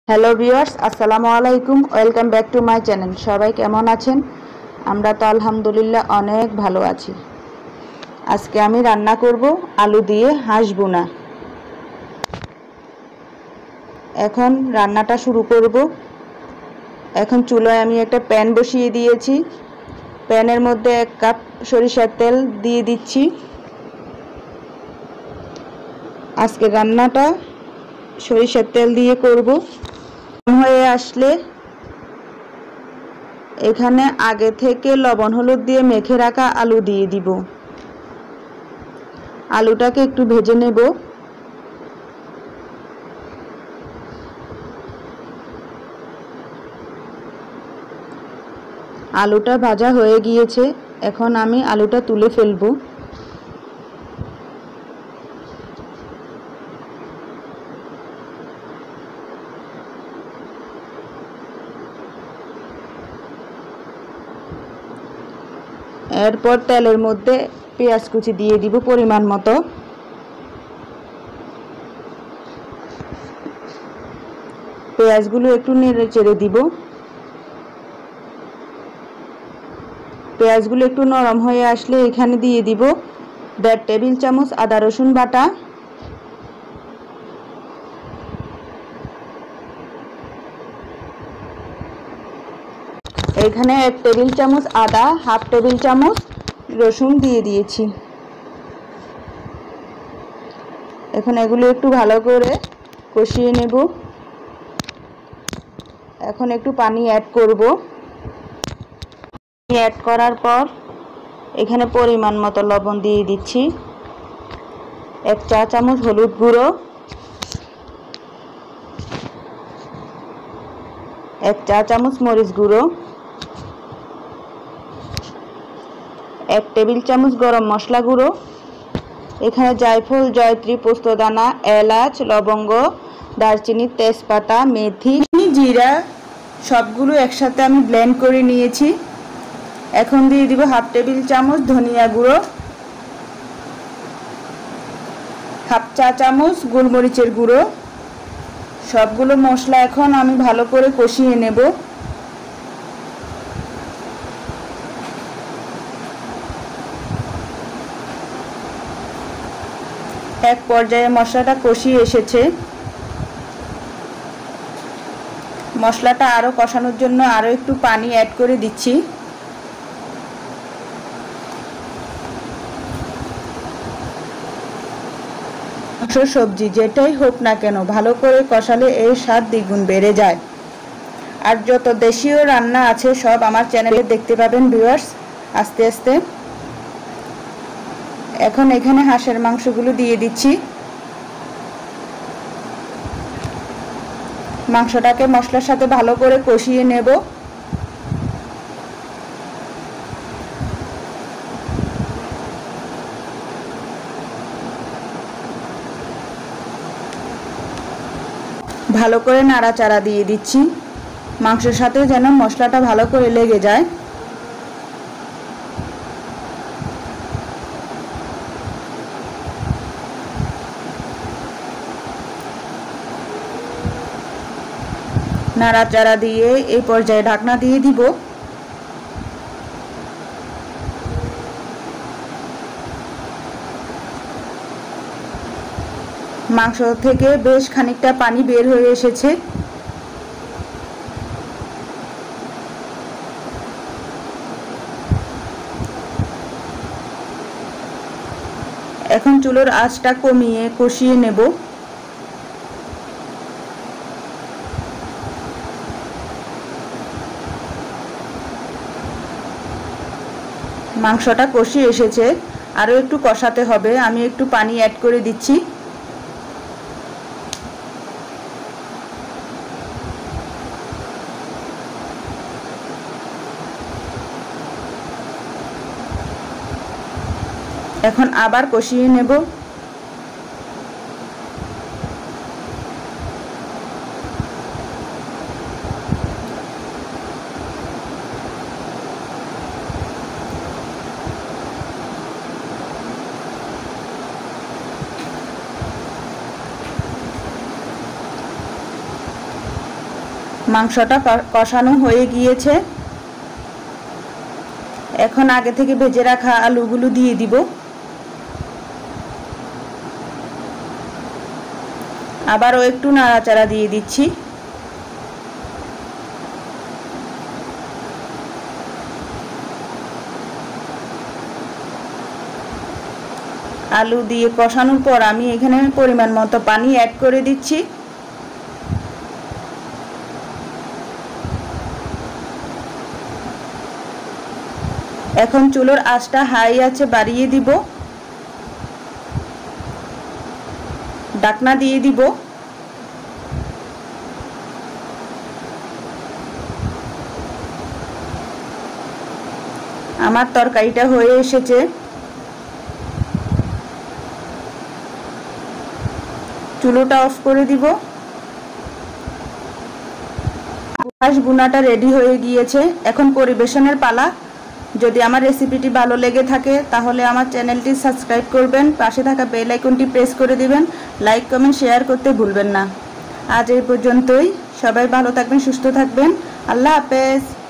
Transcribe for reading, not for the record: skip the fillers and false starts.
Hello viewers, আসসালামু আলাইকুম। Welcome back to my channel. সবাই কেমন আছেন? আমরা তো আলহামদুলিল্লাহ অনেক ভালো আছি। আজকে আমি রান্না করব আলু দিয়ে হাঁস ভুনা। এখন রান্নাটা শুরু করব। এখন চুলায় আমি একটা প্যান বসিয়ে দিয়েছি। প্যানের মধ্যে 1 কাপ সরিষার তেল দিয়ে দিচ্ছি। আজকে রান্নাটা সরিষার তেল দিয়ে করব। হয়ে আসলে এখানে আগে থেকে লবণ হলুদ দিয়ে মেখে রাখা আলু দিয়ে দিব। আলুটাকে একটু ভেজে নেব। আলুটা ভাজা হয়ে গিয়েছে। এখন আমি আলুটা তুলে ফেলব। এরপর তেলের মধ্যে পেঁয়াজ কুচি দিয়ে দিব পরিমাণ মতো। পেঁয়াজগুলো একটু নেড়ে চেড়ে দিব। পেঁয়াজগুলো একটু নরম হয়ে আসলে এখানে দিয়ে দিব 1.5 টেবিল চামচ আদা রসুন বাটা, এখানে 1 টেবিল চামচ আদা, 1/2 টেবিল চামচ রসুন দিয়ে দিয়েছি। এখন এগুলো একটু ভালো করে কষিয়ে নেব। এখন একটু পানি অ্যাড করব। পানি অ্যাড করার পর এখানে পরিমাণ মতো লবণ দিয়ে দিচ্ছি, 1 চা চামচ হলুদ গুঁড়ো, 1 চা চামচ মরিচ গুঁড়ো, 1 টেবিল চামচ গরম মশলা গুঁড়ো, এখানে জায়ফল, জয়ত্রী, পোস্তদানা, এলাচ, লবঙ্গ, দারচিনি, তেজপাতা, মেথি, জিরা সবগুলো একসাথে আমি ব্লেন্ড করে নিয়েছি। এখন দিয়ে দিব 1/2 টেবিল চামচ ধনিয়া গুঁড়ো, 1/2 চা চামচ গোলমরিচের গুঁড়ো। সবগুলো মশলা এখন আমি ভালো করে কষিয়ে নেব। এক পর্যায়ে মশলাটা কষিয়ে এসেছে। মশলাটা আরও কষানোর জন্য আরও একটু পানি অ্যাড করে দিচ্ছি। মাংস সবজি যেটাই হোক না কেন ভালো করে কষালে এর স্বাদ দ্বিগুণ বেড়ে যায়। আর যত দেশীয় রান্না আছে সব আমার চ্যানেলে দেখতে পাবেন ভিউয়ার্স আস্তে আস্তে। এখন এখানে হাঁসের মাংসগুলো দিয়ে দিচ্ছি। মাংসটাকে মশলার সাথে ভালো করে কষিয়ে নেব। ভালো করে নাড়াচাড়া দিয়ে দিচ্ছি, মাংসের সাথে যেন মশলাটা ভালো করে লেগে যায়। নাড়াচাড়া দিয়ে এই পর্যায়ে ঢাকনা দিয়ে দিব। মাংস থেকে বেশ খানিকটা পানি বের হয়ে এসেছে। এখন চুলোর আঁচটা কমিয়ে কষিয়ে নেব। মাংসটা কষিয়ে এসেছে, আরও একটু কষাতে হবে। আমি একটু পানি অ্যাড করে দিচ্ছি। এখন আবার কষিয়ে নেব। মাংসটা কষানো হয়ে গিয়েছে। এখন আগে থেকে ভেজে রাখা আলুগুলো দিয়ে দিব। আবারও একটু নাড়াচাড়া দিয়ে দিচ্ছি। আলু দিয়ে কষানোর পর আমি এখানে পরিমাণ মতো পানি অ্যাড করে দিচ্ছি। এখন চুলোর আঁচটা হাই আছে বাড়িয়ে দিব, ঢাকনা দিয়ে দিব। আমার তরকারিটা হয়ে এসেছে। চুলোটা অফ করে দিব। হাঁস ভুনাটা রেডি হয়ে গিয়েছে। এখন পরিবেশনের পালা। যদি আমার রেসিপিটি ভালো লেগে থাকে তাহলে আমার চ্যানেলটি সাবস্ক্রাইব করবেন, পাশে থাকা বেল আইকনটি প্রেস করে দিবেন, লাইক কমেন্ট শেয়ার করতে ভুলবেন না। আজ এই পর্যন্তই। সবাই ভালো থাকবেন, সুস্থ থাকবেন। আল্লাহ হাফেজ।